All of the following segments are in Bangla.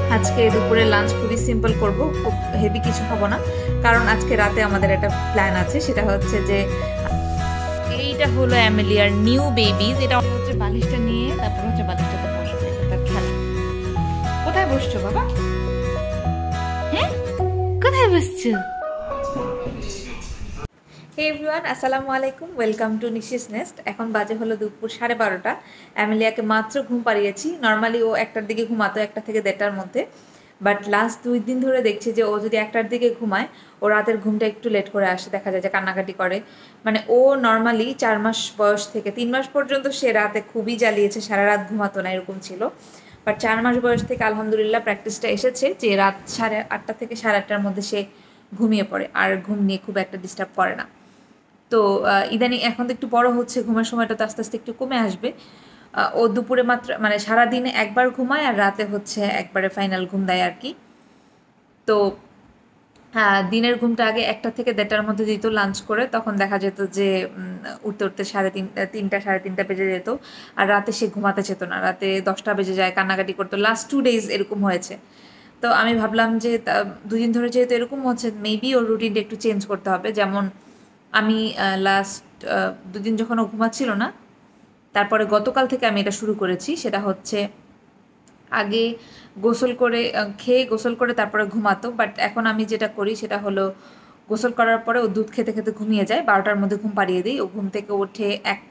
আজকে দুপুরে লাঞ্চ খুবই সিম্পল করব, খুব হেভি কিছু খাবো না, কারণ আজকে রাতে আমাদের একটা প্ল্যান আছে। সেটা হচ্ছে যে এইটা হলো অ্যামেলিয়ার নিউ বেবিজ। এটা হচ্ছে বালিশটা নিয়ে তারপর হচ্ছে বালিশটাতে বসবে, তার খেলা। কোথায় বসছো বাবা? হ্যাঁ, কোথায় বসছো? হে এভরিওয়ান, আসসালামু আলাইকুম, ওয়েলকাম টু নিশি স্নেস্ট। এখন বাজে হলো দুপুর 12:30। অ্যামেলিয়াকে মাত্র ঘুম পাড়িয়েছি। নর্মালি ও 1টার দিকে ঘুমাতো, 1টা থেকে 1:30টার মধ্যে। বাট লাস্ট 2 দিন ধরে দেখছি যে ও যদি 1টার দিকে ঘুমায়, ও রাতের ঘুমটা একটু লেট করে আসে, দেখা যায় যে কান্নাকাটি করে। মানে ও নর্মালি 4 মাস বয়স থেকে 3 মাস পর্যন্ত সে রাতে খুবই জ্বালিয়েছে, সারা রাত ঘুমাতো না, এরকম ছিল। বাট 4 মাস বয়স থেকে আলহামদুলিল্লাহ প্র্যাকটিসটা এসেছে যে রাত 8:30 থেকে 8:30টার মধ্যে সে ঘুমিয়ে পড়ে, আর ঘুম নিয়ে খুব একটা ডিস্টার্ব করে না। তো ইদানিং এখন তো একটু বড় হচ্ছে, ঘুমের সময়টা তো আস্তে আস্তে একটু কমে আসবে। ও দুপুরে মাত্র মানে সারাদিনে একবার ঘুমায়, আর রাতে হচ্ছে একবারে ফাইনাল ঘুম দেয় আর কি। তো হ্যাঁ, দিনের ঘুমটা আগে 1টা থেকে 1:30টার মধ্যে দিত লাঞ্চ করে, তখন দেখা যেত যে উঠতে উঠতে 3:30 3:30 বেজে যেত। আর রাতে সে ঘুমাতে যেত না, রাতে 10টা বেজে যায়, কান্নাকাটি করতো। লাস্ট 2 ডেজ এরকম হয়েছে। তো আমি ভাবলাম যে 2 দিন ধরে যেহেতু এরকম হচ্ছে, মেবি ওর রুটিনটা একটু চেঞ্জ করতে হবে। যেমন আমি লাস্ট 2 দিন যখন ও ঘুমাচ্ছিল না, তারপরে গতকাল থেকে আমি এটা শুরু করেছি। সেটা হচ্ছে আগে গোসল করে খেয়ে গোসল করে তারপরে ঘুমাতো। বাট এখন আমি যেটা করি সেটা হলো গোসল করার পরে ও দুধ খেতে খেতে ঘুমিয়ে যায়, 12টার মধ্যে ঘুম পাড়িয়ে দিই। ও ঘুম থেকে ওঠে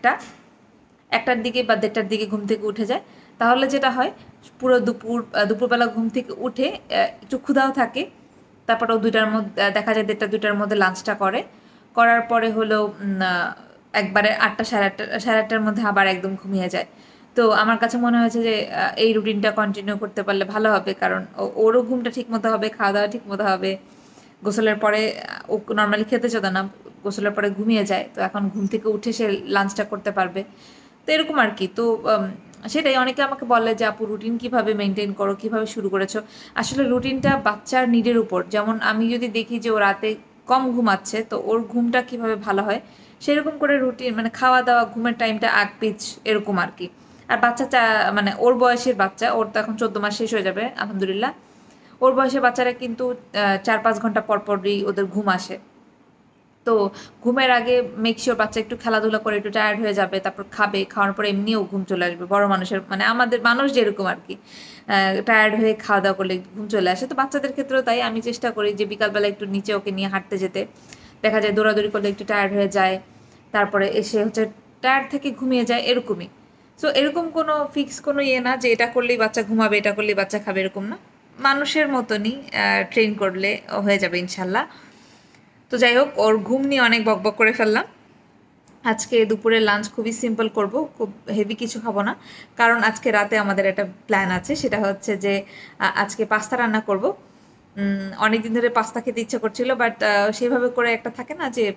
1টার দিকে বা 1:30টার দিকে ঘুম থেকে উঠে যায়। তাহলে যেটা হয়, পুরো দুপুরবেলা ঘুম থেকে উঠে একটু ক্ষুধাও থাকে। তারপর ও 2টার মধ্যে দেখা যায় 1:30 2টার মধ্যে লাঞ্চটা করার পরে হলো একবারে 8টা 8:30টার মধ্যে আবার একদম ঘুমিয়ে যায়। তো আমার কাছে মনে হয়েছে যে এই রুটিনটা কন্টিনিউ করতে পারলে ভালো হবে, কারণ ওরও ঘুমটা ঠিক মতো হবে, খাওয়া দাওয়া ঠিক মতো হবে। গোসলের পরে ও নর্মালি খেতে চেত না, গোসলের পরে ঘুমিয়ে যায়। তো এখন ঘুম থেকে উঠে সে লাঞ্চটা করতে পারবে। তো এরকম আর কি। তো সেটাই অনেকে আমাকে বলে যে আপু রুটিন কীভাবে মেনটেন করো, কীভাবে শুরু করেছো। আসলে রুটিনটা বাচ্চার নিডের উপর। যেমন আমি যদি দেখি যে ও রাতে কম ঘুমাচ্ছে, তো ওর ঘুমটা কীভাবে ভালো হয় সেরকম করে রুটিন, মানে খাওয়া দাওয়া, ঘুমের টাইমটা আগ পিচ এরকম আর কি। আর বাচ্চা মানে ওর বয়সের বাচ্চা, ওর তো এখন 14 মাস শেষ হয়ে যাবে আলহামদুলিল্লাহ। ওর বয়সের বাচ্চারা কিন্তু 4-5 ঘন্টা পর পরই ওদের ঘুম আসে। তো ঘুমের আগে মেক শিওর বাচ্চা একটু খেলাধুলা করে একটু টায়ার্ড হয়ে যাবে, তারপর খাবে, খাওয়ার পরে এমনিও ঘুম চলে আসবে। বড় মানুষের মানে আমাদের মানুষ যেরকম আর কি, টায়ার্ড হয়ে খাওয়া দাওয়া করলে ঘুম চলে আসে। তো বাচ্চাদের ক্ষেত্রেও তাই। আমি চেষ্টা করি যে বিকালবেলা একটু নিচে ওকে নিয়ে হাঁটতে যেতে। দেখা যায় দৌড়াদৌড়ি করলে একটু টায়ার্ড হয়ে যায়, তারপরে এসে হচ্ছে টায়ার্ড থেকে ঘুমিয়ে যায়, এরকমই। সো এরকম কোনো ফিক্স কোনো ইয়ে না যে এটা করলেই বাচ্চা ঘুমাবে, এটা করলেই বাচ্চা খাবে, এরকম না। মানুষের মতনই ট্রেন করলে হয়ে যাবে ইনশাল্লাহ। তো যাই হোক, ওর ঘুম নিয়ে অনেক বকবক করে ফেললাম। আজকে দুপুরে লাঞ্চ খুবই সিম্পল করব, খুব হেভি কিছু খাবো না, কারণ আজকে রাতে আমাদের একটা প্ল্যান আছে। সেটা হচ্ছে যে আজকে পাস্তা রান্না করব। অনেকদিন ধরে পাস্তা খেতে ইচ্ছা করছিল, বাট সেভাবে করে একটা থাকে না যে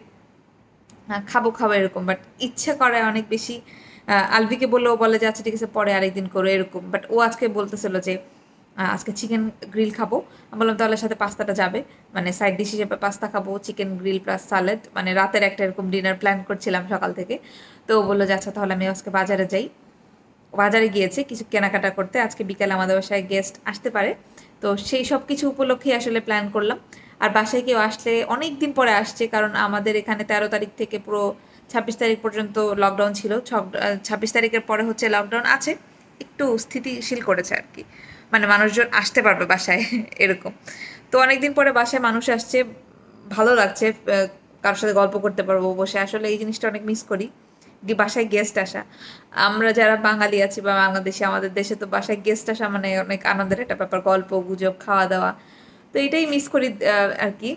খাবো খাবো এরকম, বাট ইচ্ছা করে অনেক বেশি। আলভিকে বললেও বলে যে আচ্ছা ঠিক আছে পরে আরেকদিন করো এরকম। বাট ও আজকে বলতেছিল যে আজকে চিকেন গ্রিল খাবো। আমি বললাম তাহলে সাথে পাস্তাটা যাবে, মানে সাইড ডিশ হিসেবে পাস্তা খাবো, চিকেন গ্রিল প্লাস স্যালাড, মানে রাতের একটা এরকম ডিনার প্ল্যান করছিলাম সকাল থেকে। তো ও বললো যে আচ্ছা তাহলে আমি আজকে বাজারে যাই। বাজারে গিয়েছে কিছু কেনাকাটা করতে, আজকে বিকালে আমাদের বাসায় গেস্ট আসতে পারে। তো সেই সব কিছু উপলক্ষেই আসলে প্ল্যান করলাম। আর বাসায় কেউ আসলে অনেক দিন পরে আসছে, কারণ আমাদের এখানে 13 তারিখ থেকে পুরো 26 তারিখ পর্যন্ত লকডাউন ছিল। 26 তারিখের পরে হচ্ছে লকডাউন আছে, একটু স্থিতিশীল করেছে আর কি, মানে মানুষজন আসতে পারবে বাসায় এরকম। তো অনেকদিন পরে বাসায় মানুষ আসছে, ভালো লাগছে, কারোর সাথে গল্প করতে পারবো বসে। আসলে এই জিনিসটা অনেক মিস করি, বাসায় গেস্ট আসা। আমরা যারা বাঙালি আছি বা বাংলাদেশে, আমাদের দেশে তো বাসায় গেস্ট আসা মানে অনেক আনন্দের একটা ব্যাপার, গল্প গুজব, খাওয়া দাওয়া। তো এটাই মিস করি আর কি।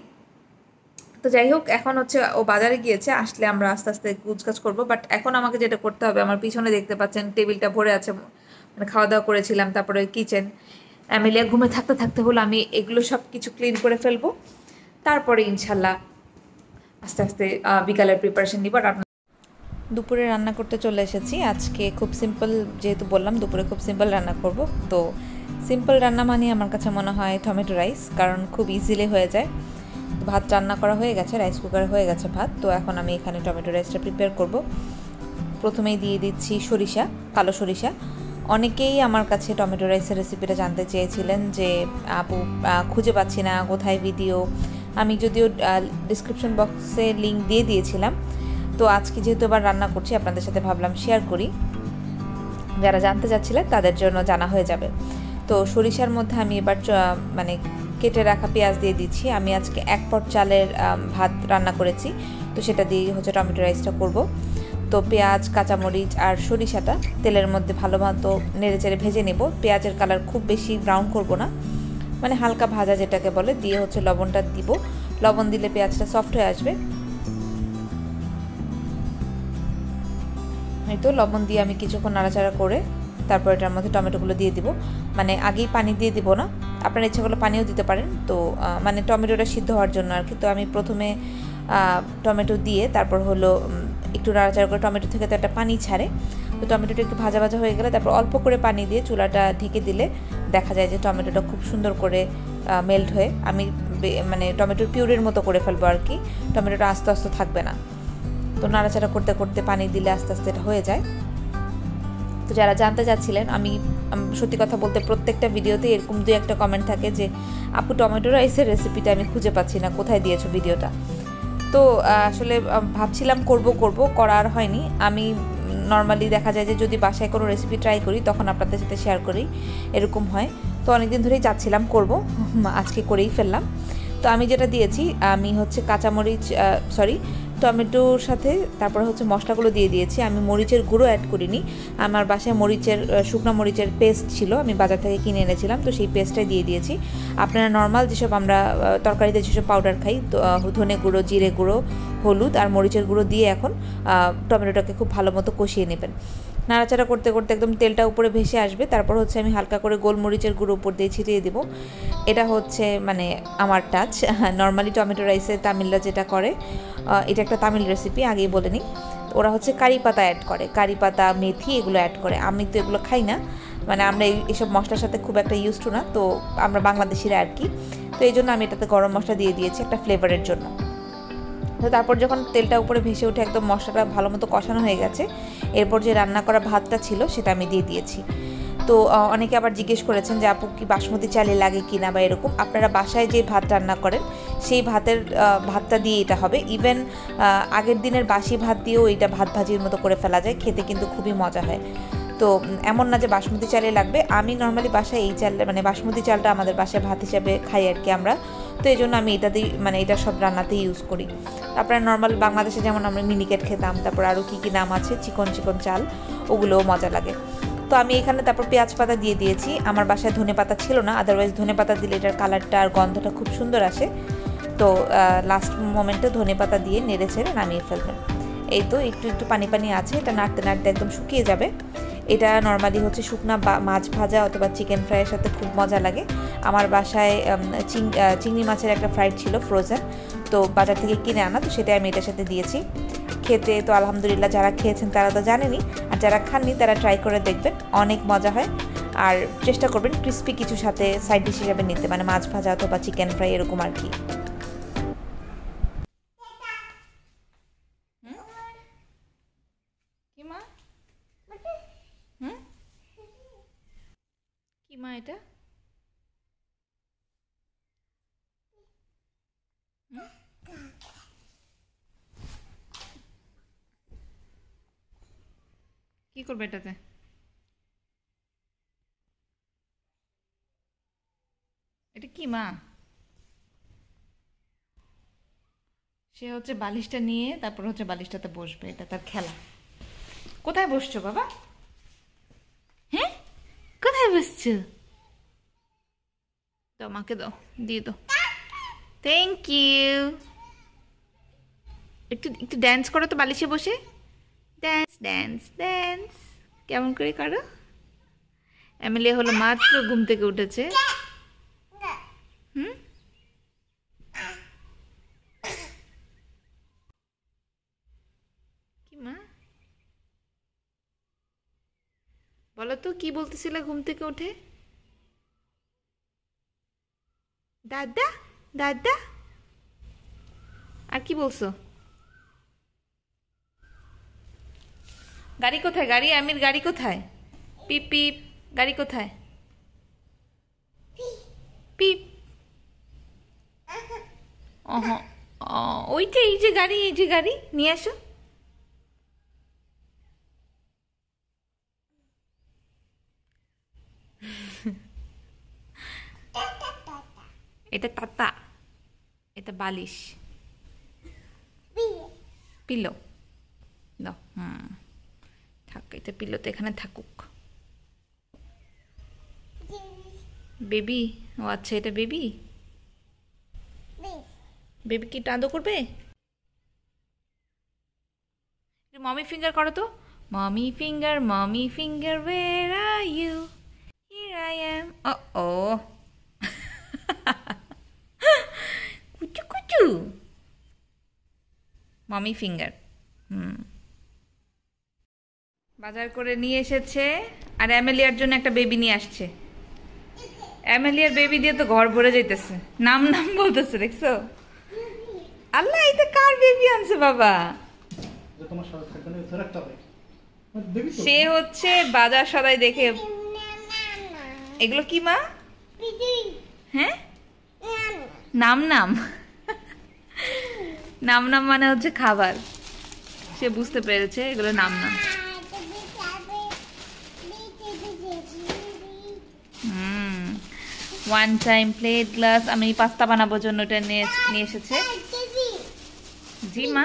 তো যাই হোক, এখন হচ্ছে ও বাজারে গিয়েছে, আসলে আমরা আস্তে আস্তে গুজগাছ করবো। বাট এখন আমাকে যেটা করতে হবে, আমার পিছনে দেখতে পাচ্ছেন টেবিলটা ভরে আছে, মানে খাওয়া দাওয়া করেছিলাম, তারপরে কিচেন। অ্যামেলিয়া ঘুমে থাকতে থাকতে হলো আমি এগুলো সব কিছু ক্লিন করে ফেলবো, তারপরে ইনশাল্লাহ আস্তে আস্তে বিকালের প্রিপারেশন নিব। আর দুপুরে রান্না করতে চলে এসেছি। আজকে খুব সিম্পল, যেহেতু বললাম দুপুরে খুব সিম্পল রান্না করব। তো সিম্পল রান্না মানে আমার কাছে মনে হয় টমেটো রাইস, কারণ খুব ইজিলি হয়ে যায়। ভাত রান্না করা হয়ে গেছে, রাইস কুকারে হয়ে গেছে ভাত। তো এখন আমি এখানে টমেটো রাইসটা প্রিপেয়ার করব। প্রথমেই দিয়ে দিচ্ছি সরিষা, কালো সরিষা। অনেকেই আমার কাছে টমেটো রাইসের রেসিপিটা জানতে চেয়েছিলেন যে আপু খুঁজে পাচ্ছি না কোথায় ভিডিও। আমি যদিও ডিসক্রিপশন বক্সে লিঙ্ক দিয়ে দিয়েছিলাম, তো আজকে যেহেতু আবার রান্না করছি আপনাদের সাথে ভাবলাম শেয়ার করি, যারা জানতে চাচ্ছিলেন তাদের জন্য জানা হয়ে যাবে। তো সরিষার মধ্যে আমি এবার মানে কেটে রাখা পেঁয়াজ দিয়ে দিচ্ছি। আমি আজকে 1 পট চালের ভাত রান্না করেছি, তো সেটা দিয়ে হচ্ছে টমেটো রাইসটা করব। তো পেঁয়াজ, কাঁচামরিচ আর সরিষাটা তেলের মধ্যে ভালো মতো নেড়েচেড়ে ভেজে নেব। পেঁয়াজের কালার খুব বেশি ব্রাউন করব না, মানে হালকা ভাজা যেটাকে বলে, দিয়ে হচ্ছে লবণটা দিব। লবণ দিলে পেঁয়াজটা সফট হয়ে আসবে। এই তো লবণ দিয়ে আমি কিছুক্ষণ নাড়াচাড়া করে তারপর এটার মধ্যে টমেটোগুলো দিয়ে দিব। মানে আগেই পানি দিয়ে দিব না, আপনার ইচ্ছা করলে পানিও দিতে পারেন। তো মানে টমেটোটা সিদ্ধ হওয়ার জন্য আর কি। তো আমি প্রথমে টমেটো দিয়ে তারপর হলো একটু নাড়াচাড়া করে, টমেটো থেকে তো একটা পানি ছাড়ে, তো টমেটোটা একটু ভাজা ভাজা হয়ে গেলে তারপর অল্প করে পানি দিয়ে চুলাটা ঢেকে দিলে দেখা যায় যে টমেটোটা খুব সুন্দর করে মেল্ট হয়ে, আমি মানে টমেটোর পিউরের মতো করে ফেলবো আর কি, টমেটোটা আস্তে আস্তে থাকবে না। তো নাড়াচাড়া করতে করতে পানি দিলে আস্তে আস্তে এটা হয়ে যায়। তো যারা জানতে চাচ্ছিলেন, আমি সত্যি কথা বলতে প্রত্যেকটা ভিডিওতে এরকম 2-1টা কমেন্ট থাকে যে আপু টমেটো রাইসের রেসিপিটা আমি খুঁজে পাচ্ছি না, কোথায় দিয়েছো ভিডিওটা। তো আসলে ভাবছিলাম করা আর হয়নি। আমি নর্মালি দেখা যায় যে যদি বাসায় কোনো রেসিপি ট্রাই করি তখন আপনাদের সাথে শেয়ার করি, এরকম হয়। তো অনেকদিন ধরেই চাচ্ছিলাম করব, আজকে করেই ফেললাম। তো আমি যেটা দিয়েছি, আমি হচ্ছে কাঁচামরিচ টমেটোর সাথে তারপরে হচ্ছে মশলাগুলো দিয়ে দিয়েছি। আমি মরিচের গুঁড়ো অ্যাড করিনি, আমার বাসায় শুকনো মরিচের পেস্ট ছিল, আমি বাজার থেকে কিনে এনেছিলাম, তো সেই পেস্টটাই দিয়ে দিয়েছি। আপনারা নর্মাল যেসব আমরা তরকারিতে যেসব পাউডার খাই, ধনে গুঁড়ো, জিরে গুঁড়ো, হলুদ আর মরিচের গুঁড়ো দিয়ে এখন টমেটোটাকে খুব ভালো মতো কষিয়ে নেবেন। নাড়াচাড়া করতে করতে একদম তেলটা উপরে ভেসে আসবে, তারপর হচ্ছে আমি হালকা করে গোলমরিচের গুঁড়ো উপর দিয়ে ছিটিয়ে দেবো। এটা হচ্ছে মানে আমার টাচ। নর্মালি টমেটো রাইসে তামিলরা যেটা করে, এটা একটা তামিল রেসিপি, আগেই বলে নিই। ওরা হচ্ছে কারি পাতা অ্যাড করে, কারি পাতা, মেথি এগুলো অ্যাড করে। আমি তো এগুলো খাই না, মানে আমরা এইসব মশলার সাথে খুব একটা ইউজ টু না, তো আমরা বাংলাদেশিরা আর কি। তো এই জন্য আমি এটাতে গরম মশলা দিয়ে দিয়েছি একটা ফ্লেভারের জন্য। তো তারপর যখন তেলটা উপরে ভেসে উঠে একদম মশলাটা ভালো মতো কষানো হয়ে গেছে, এরপর যে রান্না করা ভাতটা ছিল সেটা আমি দিয়ে দিয়েছি। তো অনেকে আবার জিজ্ঞেস করেছেন যে আপু কি বাসমতি চালে লাগে কি না বা এরকম। আপনারা বাসায় যে ভাত রান্না করেন সেই ভাতটা দিয়ে এটা হবে। ইভেন আগের দিনের বাসি ভাত দিয়েও এটা ভাত ভাজির মতো করে ফেলা যায়, খেতে কিন্তু খুবই মজা হয়। তো এমন না যে বাসমতি চালে লাগবে। আমি নর্মালি বাসায় এই চাল, মানে বাসমতি চালটা আমাদের বাসায় ভাত হিসাবে খাই আর কি আমরা। তো এই জন্য আমি এটা দিয়ে, মানে এটা সব রান্নাতেই ইউজ করি। আপনারা নর্মাল বাংলাদেশে যেমন আমরা মিনিকেট খেতাম, তারপর আরও কী নাম আছে, চিকন চিকন চাল, ওগুলোও মজা লাগে। তো আমি এখানে তারপর পেঁয়াজ পাতা দিয়ে দিয়েছি। আমার বাসায় ধনে পাতা ছিল না, আদারওয়াইজ ধনে পাতা দিলে এটার কালারটা আর গন্ধটা খুব সুন্দর আসে। তো লাস্ট মোমেন্টে ধনে পাতা দিয়ে নেড়ে ছেড়ে নামিয়ে ফেলবেন। এই তো একটু একটু পানি পানি আছে, এটা নাড়তে নাড়তে একদম শুকিয়ে যাবে। এটা নর্মালি হচ্ছে শুকনা মাছ ভাজা অথবা চিকেন ফ্রাইয়ের সাথে খুব মজা লাগে। আমার বাসায় চিংড়ি মাছের একটা ফ্রাইড ছিল ফ্রোজেন, তো বাজার থেকে কিনে আনা, তো সেটাই আমি এটার সাথে দিয়েছি। খেতে তো আলহামদুলিল্লাহ, যারা খেয়েছেন তারা তো জানেনই, আর যারা খাননি তারা ট্রাই করে দেখবেন, অনেক মজা হয়। আর চেষ্টা করবেন ক্রিস্পি কিছু সাথে সাইড ডিশ হিসাবে নিতে, মানে মাছ ভাজা অথবা চিকেন ফ্রাই এরকম আর কি। কি মা? কি মা এটা? কি করবে এটাতে? এটা কি মা? সে হচ্ছে বালিশটা নিয়ে তারপর হচ্ছে বালিশটাতে বসবে, এটা তার খেলা। কোথায় বসছো বাবা? হ্যাঁ, কোথায় বসছো? দাও, মাকে দাও, দিয়ে দাও। Thank you. একটু একটু ড্যান্স করো তো বালিশে বসে। ড্যান্স ড্যান্স ড্যান্স, কেমন করে করো? এমিলিয়া হলো মাত্র ঘুম থেকে উঠেছে। হুম, কি মা বলো তো, কি বলতেছিলে ঘুম থেকে উঠে? দাদা দাদা, আর কি বলছো? গাড়ি কোথায়? গাড়ি, আমির গাড়ি কোথায়? পিপ পিপ, গাড়ি কোথায়? পিপ, ওইটা, এই যে গাড়ি, এই যে গাড়ি, নিয়ে আসো। এটা তাতা, এটা বালিশ, পিলো দাও। থাক, এটা পিলো তো এখানে থাকুক। বেবি, ও আচ্ছা, এটা বেবি। বেবি কি টাদো করবে? মমি ফিঙ্গার করো তো। Mommy finger, where are you? Here I am. ও কুচু কুচু, মমি ফিঙ্গার। বাজার করে নিয়ে এসেছে, আর অ্যামেলিয়ার জন্য একটা বেবি নিয়ে আসছে। অ্যামেলিয়ার বেবি দিয়ে তো ঘর ভরে যাইতেছে, নাম নাম বলতেছে, দেখছো? আল্লাহ, এটা কার বেবি আনছে বাবা? সে হচ্ছে বাজার সদাই দেখে। এগুলো কি মা? হ্যাঁ, নাম নাম নাম নাম মানে হচ্ছে খাবার। সে বুঝতে পেরেছে এগুলো নাম নাম। One time plate, glass. আমি পাস্তা বানাবোর জন্য এটা নিয়ে এসেছে। জি মা,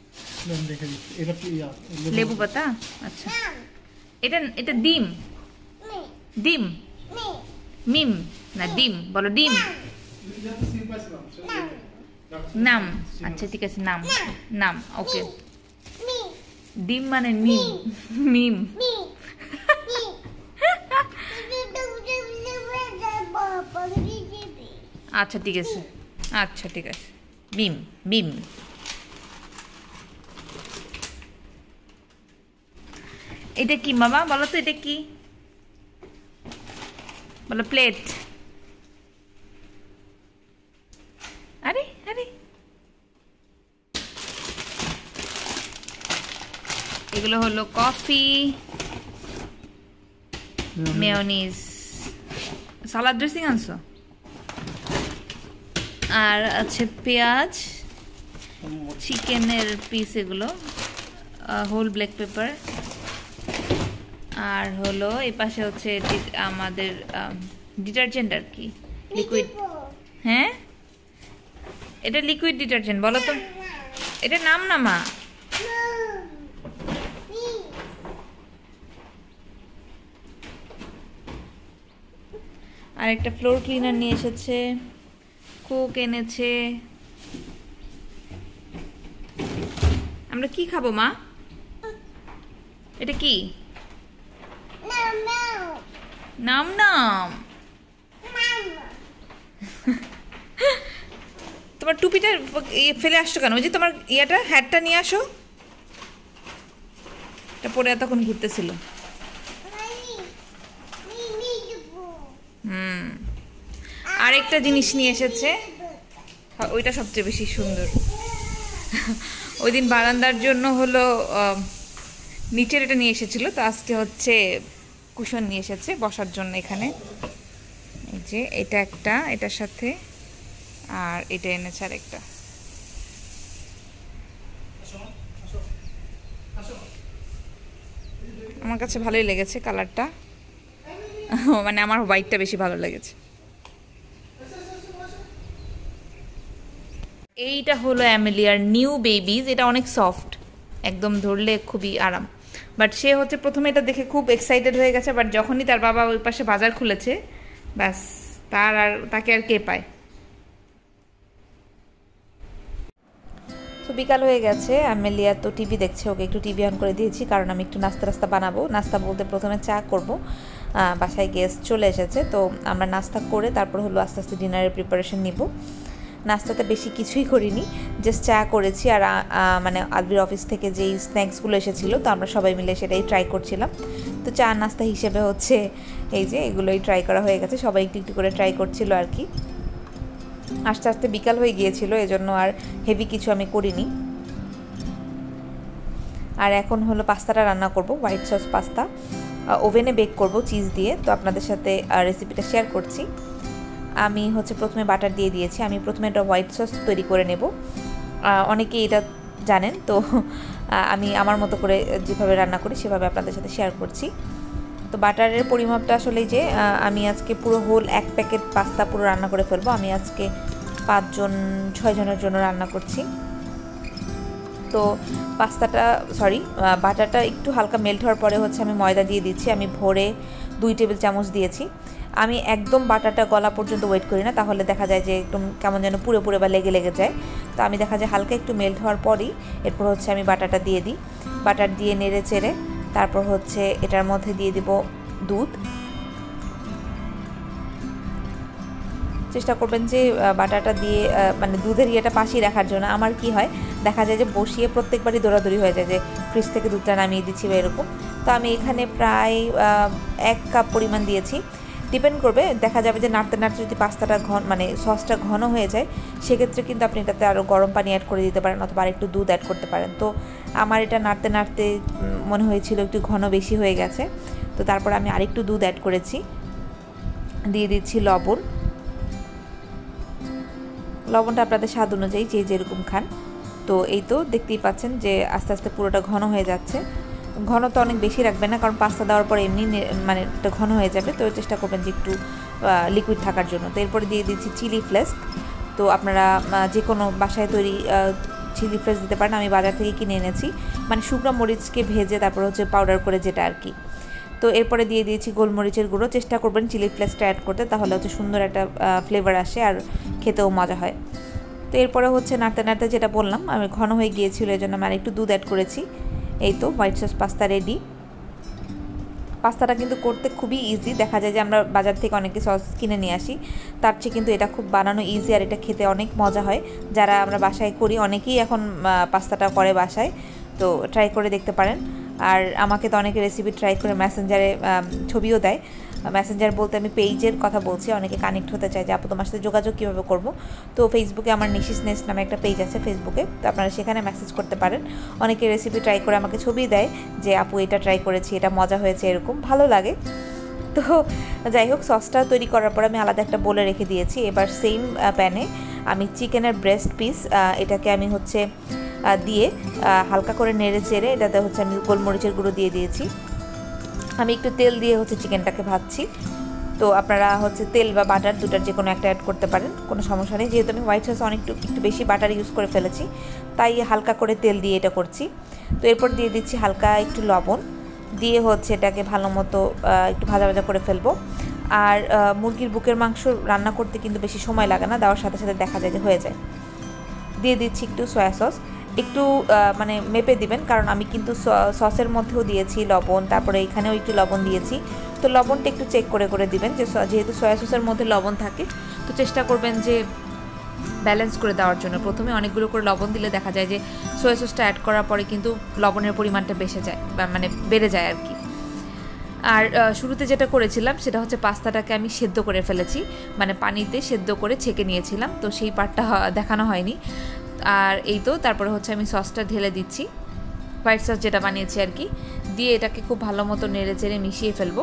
লেবু পাতা। আচ্ছা, এটা ডিম, ডিম, মিম না ডিম বলো, ডিম নাম। আচ্ছা ঠিক আছে, নাম নাম, ওকে। ডিম মানে মিম, মিম। আচ্ছা ঠিক আছে, আচ্ছা ঠিক আছে, বিম বিম। এটা কি বাবা বলো তো, এটা কি বলো? প্লেট। আরে আরে, এগুলো হলো কফি, মেয়োনিজ, সালাদ ড্রেসিং আনছো, আর আছে পেঁয়াজ, চিকেনের পিস, এগুলো হোল ব্ল্যাক পেপার, আর হলো এই পাশে হচ্ছে আমাদের ডিটারজেন্ট আর কি, লিকুইড। হ্যাঁ, এটা লিকুইড ডিটারজেন্ট বলো তো। এটা নাম না মা। আর একটা ফ্লোর ক্লিনার নিয়ে এসেছে, কোক এনেছে। আমরা কি খাবো মা? এটা কি? নাম নাম। তোমার টুপিটা ফেলে আসছো কেন? ওই যে তোমার ইয়েটা, হ্যাটটা নিয়ে আসো। এটা পরে এতক্ষণ ঘুরতেছিল। আরেকটা জিনিস নিয়ে এসেছে, ওইটা সবচেয়ে বেশি সুন্দর। ওই দিন বারান্দার জন্য হলো নিচের এটা নিয়ে এসেছিল, তো আজকে হচ্ছে কুশন নিয়ে এসেছে বসার জন্য এখানে। এই যে এটা একটা, এটার সাথে, আর এটা এনেছে আরেকটা। আমার কাছে ভালোই লেগেছে কালারটা, মানে আমার হোয়াইটটা বেশি ভালো লেগেছে। এইটা হলো অ্যামেলিয়ার নিউ বেবিজ। এটা অনেক সফট, একদম ধরলে খুবই আরাম। বাট সে হচ্ছে প্রথমে এটা দেখে খুব এক্সাইটেড হয়ে গেছে, বাট যখনই তার বাবা ওই পাশে বাজার খুলেছে, ব্যাস তাকে আর কে পায়। তো বিকাল হয়ে গেছে, অ্যামেলিয়া তো টিভি দেখছে, ওকে একটু টিভি অন করে দিয়েছি, কারণ আমি একটু নাস্তা বানাবো। নাস্তা বলতে প্রথমে চা করব, বাসায় গেস্ট চলে এসেছে, তো আমরা নাস্তা করে তারপর হলো আস্তে আস্তে ডিনারের প্রিপারেশন নিব। নাস্তাতে বেশি কিছুই করিনি, জাস্ট চা করেছি, আর মানে আলবির অফিস থেকে যেই স্ন্যাক্সগুলো এসেছিলো, তো আমরা সবাই মিলে সেটাই ট্রাই করছিলাম। তো চা নাস্তা হিসেবে হচ্ছে এই যে এগুলোই ট্রাই করা হয়ে গেছে, সবাই একটু একটু করে ট্রাই করছিল আর কি। আস্তে আস্তে বিকাল হয়ে গিয়েছিল, এজন্য আর হেভি কিছু আমি করিনি। আর এখন হলো পাস্তাটা রান্না করব, হোয়াইট সস পাস্তা। ওভেনে বেক করব চিজ দিয়ে। তো আপনাদের সাথে রেসিপিটা শেয়ার করছি। আমি হচ্ছে প্রথমে বাটার দিয়ে দিয়েছি। আমি প্রথমে একটা হোয়াইট সস তৈরি করে নেব। অনেকেই এটা জানেন, তো আমি আমার মতো করে যেভাবে রান্না করি সেভাবে আপনাদের সাথে শেয়ার করছি। তো বাটারের পরিমাপটা আসলে যে আমি আজকে পুরো হোল 1 প্যাকেট পাস্তা পুরো রান্না করে ফেলবো। আমি আজকে 5-6 জনের জন্য রান্না করছি। তো বাটারটা একটু হালকা মেল্ট হওয়ার পরে হচ্ছে আমি ময়দা দিয়ে দিচ্ছি। আমি ভোরে 2 টেবিল চামচ দিয়েছি। আমি একদম বাটারটা গলা পর্যন্ত ওয়েট করি না, তাহলে দেখা যায় যে একদম কেমন যেন পুরো পুরো বা লেগে লেগে যায়। তো আমি দেখা যায় হালকা একটু মেল্ট হওয়ার পরই এরপর হচ্ছে আমি বাটারটা দিয়ে দিই। বাটার দিয়ে নেড়ে চেড়ে তারপর হচ্ছে এটার মধ্যে দিয়ে দিব দুধ। চেষ্টা করবেন যে বাটারটা দিয়ে মানে দুধের ইয়েটা পাশেই রাখার জন্য। আমার কি হয়, দেখা যায় যে বসিয়ে প্রত্যেকবারই দৌড়াদৌড়ি হয়ে যায় যে ফ্রিজ থেকে দুধটা নামিয়ে দিচ্ছি বা এরকম। তো আমি এখানে প্রায় 1 কাপ পরিমাণ দিয়েছি। ডিপেন্ড করবে, দেখা যাবে যে নাড়তে নাড়তে যদি পাস্তাটা মানে সসটা ঘন হয়ে যায়, সেক্ষেত্রে কিন্তু আপনি এটাতে আরও গরম পানি অ্যাড করে দিতে পারেন অথবা আরেকটু দুধ অ্যাড করতে পারেন। তো আমার এটা নাড়তে নাড়তে মনে হয়েছিল একটু ঘন বেশি হয়ে গেছে। তো তারপর আমি আরেকটু দুধ অ্যাড করেছি। দিয়ে দিচ্ছি লবণ। লবণটা আপনাদের স্বাদ অনুযায়ী যে যেরকম খান। তো এই তো দেখতেই পাচ্ছেন যে আস্তে আস্তে পুরোটা ঘন হয়ে যাচ্ছে। ঘন তো অনেক বেশি রাখবেন না, কারণ পাস্তা দেওয়ার পর এমনি মানে একটা ঘন হয়ে যাবে। তো চেষ্টা করবেন যে একটু লিকুইড থাকার জন্য। তো এরপরে দিয়ে দিচ্ছি চিলি ফ্লেক্স। তো আপনারা যে কোনো বাসায় তৈরি চিলি ফ্লেক্স দিতে পারেন। আমি বাজার থেকে কিনে এনেছি, মানে শুকনো মরিচকে ভেজে তারপর হচ্ছে পাউডার করে যেটা আর কি। তো এরপরে দিয়ে দিয়েছি গোলমরিচের গুঁড়ো। চেষ্টা করবেন চিলি ফ্লেক্সটা অ্যাড করতে, তাহলে হচ্ছে সুন্দর একটা ফ্লেভার আসে আর খেতেও মজা হয়। তো এরপরে হচ্ছে নাড়তে নাড়তে যেটা বললাম আমি ঘন হয়ে গিয়েছিল, এই জন্য আমি আরেকটু দুধ অ্যাড করেছি। এই তো হোয়াইট সস পাস্তা রেডি। পাস্তাটা কিন্তু করতে খুবই ইজি। দেখা যায় যে আমরা বাজার থেকে অনেকে সস কিনে নিয়ে আসি, তার চেয়ে কিন্তু এটা খুব বানানো ইজি আর এটা খেতে অনেক মজা হয়। যারা আমরা বাসায় করি অনেকেই এখন পাস্তাটা করে বাসায়, তো ট্রাই করে দেখতে পারেন। আর আমাকে তো অনেকে রেসিপি ট্রাই করে মেসেঞ্জারে ছবিও দেয়। মেসেঞ্জার বলতে আমি পেজের কথা বলছি। অনেকে কানেক্ট হতে চায় যে আপু তোমার সাথে যোগাযোগ কীভাবে করবো। তো ফেসবুকে আমার নিশি স্নেস্ট নামে একটা পেজ আছে ফেসবুকে, তো আপনারা সেখানে মেসেজ করতে পারেন। অনেকে রেসিপি ট্রাই করে আমাকে ছবি দেয় যে আপু এটা ট্রাই করেছি, এটা মজা হয়েছে, এরকম ভালো লাগে। তো যাই হোক, সসটা তৈরি করার পর আমি আলাদা একটা বলে রেখে দিয়েছি। এবার সেম প্যানে আমি চিকেনের ব্রেস্ট পিস এটাকে আমি হচ্ছে দিয়ে হালকা করে নেড়ে চেড়ে এটাতে হচ্ছে আমি গোলমরিচের গুঁড়ো দিয়ে দিয়েছি। আমি একটু তেল দিয়ে হচ্ছে চিকেনটাকে ভাজছি। তো আপনারা হচ্ছে তেল বা বাটার দুটার যে কোনো একটা অ্যাড করতে পারেন, কোনো সমস্যা নেই। যেহেতু আমি হোয়াইট সস একটু বেশি বাটার ইউজ করে ফেলেছি, তাই হালকা করে তেল দিয়ে এটা করছি। তো এরপর দিয়ে দিচ্ছি হালকা একটু লবণ, দিয়ে হচ্ছে এটাকে ভালো মতো একটু ভাজা ভাজা করে ফেলবো। আর মুরগির বুকের মাংস রান্না করতে কিন্তু বেশি সময় লাগে না, দেওয়ার সাথে সাথে দেখা যায় যে হয়ে যায়। দিয়ে দিচ্ছি একটু সয়া সস, একটু মানে মেপে দিবেন, কারণ আমি কিন্তু সসের মধ্যেও দিয়েছি লবণ, তারপরে এখানেও একটু লবণ দিয়েছি। তো লবণটা একটু চেক করে করে দিবেন, যে যেহেতু সয়া সসের মধ্যে লবণ থাকে, তো চেষ্টা করবেন যে ব্যালেন্স করে দেওয়ার জন্য। প্রথমে অনেকগুলো করে লবণ দিলে দেখা যায় যে সয়া সসটা অ্যাড করার পরে কিন্তু লবণের পরিমাণটা মানে বেড়ে যায় আর কি। আর শুরুতে যেটা করেছিলাম সেটা হচ্ছে পাস্তাটাকে আমি সেদ্ধ করে ফেলেছি, মানে পানিতে সেদ্ধ করে ছেঁকে নিয়েছিলাম, তো সেই পার্টটা দেখানো হয়নি। আর এই তো তারপরে হচ্ছে আমি সসটা ঢেলে দিচ্ছি, হোয়াইট সস যেটা বানিয়েছি আর কি, দিয়ে এটাকে খুব ভালো মতো নেড়ে চেড়ে মিশিয়ে ফেলবো।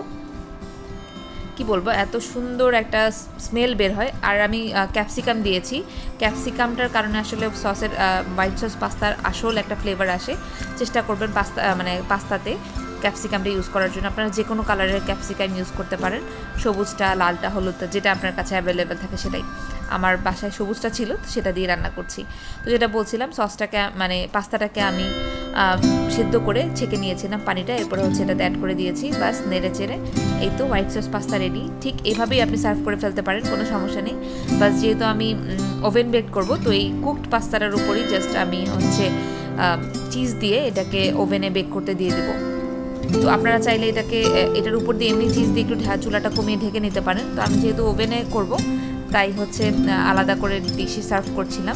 কি বলবো, এত সুন্দর একটা স্মেল বের হয়। আর আমি ক্যাপসিকাম দিয়েছি, ক্যাপসিকামটার কারণে আসলে সসের হোয়াইট সস পাস্তার আসল একটা ফ্লেভার আসে। চেষ্টা করবেন পাস্তাতে ক্যাপসিকামটা ইউজ করার জন্য। আপনারা যে কোনো কালারের ক্যাপসিকাম ইউজ করতে পারেন, সবুজটা, লালটা, হলুদটা, যেটা আপনার কাছে অ্যাভেলেবেল থাকে সেটাই। আমার বাসায় সবুজটা ছিল, তো সেটা দিয়ে রান্না করছি। তো যেটা বলছিলাম, সসটাকে মানে পাস্তাটাকে আমি সেদ্ধ করে ছেঁকে নিয়েছিলাম পানিটা, এরপরে হচ্ছে এটাতে অ্যাড করে দিয়েছি, বাস নেড়ে চেড়ে এই তো হোয়াইট সস পাস্তা রেডি। ঠিক এইভাবেই আপনি সার্ভ করে ফেলতে পারেন, কোনো সমস্যা নেই। বাস যেহেতু আমি ওভেন বেক করব, তো এই কুকড পাস্তাটার উপরই জাস্ট আমি হচ্ছে চিজ দিয়ে এটাকে ওভেনে বেক করতে দিয়ে দেবো। তো আপনারা চাইলে এটার উপর দিয়ে এমনি চিজ দিয়ে একটু চুলাটা কমিয়ে ঢেকে নিতে পারেন। তো আমি যেহেতু ওভেনে করব, তাই হচ্ছে আলাদা করে ডিশে সার্ভ করছিলাম।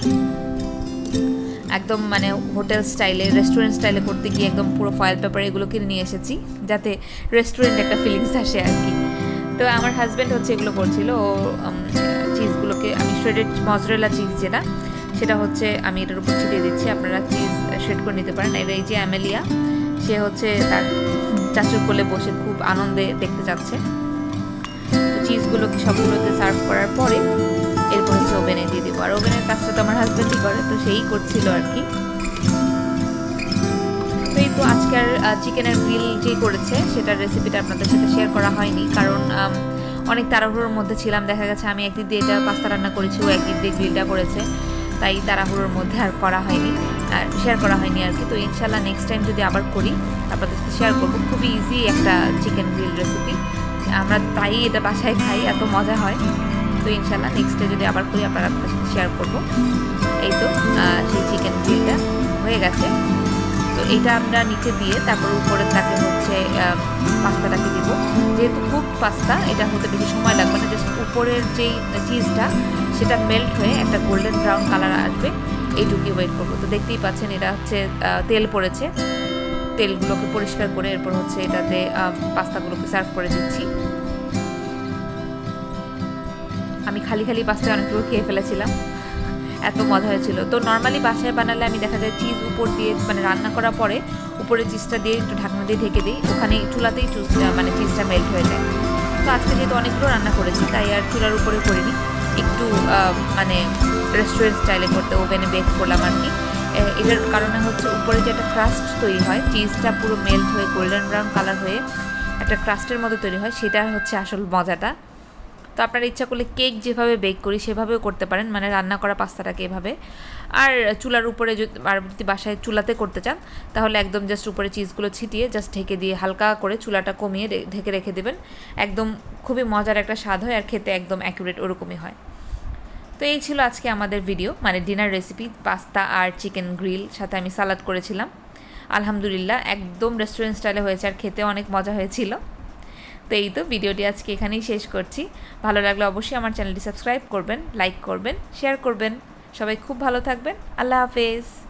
একদম মানে হোটেল স্টাইলে, রেস্টুরেন্ট স্টাইলে করতে গিয়ে একদম পুরো ফয়েল পেপার এগুলো কিনে নিয়ে এসেছি, যাতে রেস্টুরেন্ট একটা ফিলিংস আসে আর কি। তো আমার হাজব্যান্ড হচ্ছে এগুলো করছিল, ও চিজগুলোকে আমি শ্রেডেড মজরেলা চিজ যেটা, সেটা হচ্ছে আমি এটার উপর ছিটিয়ে দিচ্ছি। আপনারা চিজ শেড করে নিতে পারেন। এই যে অ্যামেলিয়া, সে হচ্ছে তার চাচুর কোলে বসে খুব আনন্দে দেখতে যাচ্ছে। তো চিজগুলোকে সবগুলোতে সার্ভ করার পরে এরপর হচ্ছে ওভেনে দিয়ে দেবো। আর ওভেনের কাজটা তো আমার হাজব্যান্ডই করে, তো সেই করছিল আর কি। তো এই তো আজকের চিকেনের গ্রিল যেই করেছে সেটার রেসিপিটা আপনাদের সাথে শেয়ার করা হয়নি, কারণ অনেক তাড়াহুড়োর মধ্যে ছিলাম। দেখা গেছে আমি একদিক দিয়ে এটা পাস্তা রান্না করেছি, ও একদিক দিয়ে গ্রিলটা করেছে, তাই তাড়াহুড়োর মধ্যে আর করা হয়নি, শেয়ার করা হয়নি আর কি। তো ইনশাল্লাহ নেক্সট টাইম যদি আবার করি আপনাদের সাথে শেয়ার করবো। খুবই ইজি একটা চিকেন গ্রিল রেসিপি, আমরা তাই এটা বাসায় খাই, এত মজা হয়। তো ইনশাল্লাহ নেক্সট ডে যদি আবার করি আপনাদের সাথে শেয়ার করবো। এই তো সেই চিকেন গ্রিলটা হয়ে গেছে। তো এইটা আমরা নিচে দিয়ে তারপর উপরে তাকে হচ্ছে পাস্তাটাকে দিব। যেহেতু খুব পাস্তা, এটা হতে বেশি সময় লাগবে না, জাস্ট উপরের যেই চিজটা সেটা মেল্ট হয়ে একটা গোল্ডেন ব্রাউন কালার আসবে, এইটুকুই ওয়েট করবো। তো দেখতেই পাচ্ছেন এটা হচ্ছে তেল পড়েছে, তেলগুলোকে পরিষ্কার করে এরপর হচ্ছে এটাতে পাস্তাগুলোকে সার্ভ করে দিচ্ছি। আমি খালি খালি পাস্তা অনেকগুলো খেয়ে ফেলেছিলাম, এত মজা হয়েছিল। তো নর্মালি বাসায় বানালে আমি দেখা যায় চিজ উপর দিয়ে মানে রান্না করার পরে উপরে চিজটা দিয়ে একটু ঢাকনা দিয়ে ঢেকে দিই, ওখানে চুলাতেই মানে চিজটা মেল্ট হয়ে যায়। তো আজকে যেহেতু অনেকগুলো রান্না করেছি তাই আর চুলার উপরে করিনি, একটু মানে রেস্টুরেন্ট স্টাইলে করতে ওভেনে বেক করলাম আর কি। এটার কারণে হচ্ছে উপরে যে একটা ক্রাস্ট তৈরি হয়, চিজটা পুরো মেল্ট হয়ে গোল্ডেন ব্রাউন কালার হয়ে একটা ক্রাস্টের মতো তৈরি হয়, সেটা হচ্ছে আসল মজাটা। তো আপনারা ইচ্ছা করলে কেক যেভাবে বেক করি সেভাবেও করতে পারেন, মানে রান্না করা পাস্তাটাকে এভাবে। আর চুলার উপরে যদি বাসায় চুলাতে করতে চান তাহলে একদম জাস্ট উপরে চিজগুলো ছিটিয়ে জাস্ট ঢেকে দিয়ে হালকা করে চুলাটা কমিয়ে ঢেকে রেখে দেবেন, একদম খুবই মজার একটা স্বাদ হয় আর খেতে একদম অ্যাকুরেট ওরকমই হয়। তো এই ছিল আজকে আমাদের ভিডিও, মানে ডিনার রেসিপি পাস্তা আর চিকেন গ্রিল, সাথে আমি সালাদ করেছিলাম। আলহামদুলিল্লাহ একদম রেস্টুরেন্ট স্টাইলে হয়েছে আর খেতে অনেক মজা হয়েছিল। তো এই তো ভিডিওটি আজকে এখানেই শেষ করছি। ভালো লাগলে অবশ্যই আমার চ্যানেলটি সাবস্ক্রাইব করবেন, লাইক করবেন, শেয়ার করবেন। সবাই খুব ভালো থাকবেন। আল্লাহ হাফেজ।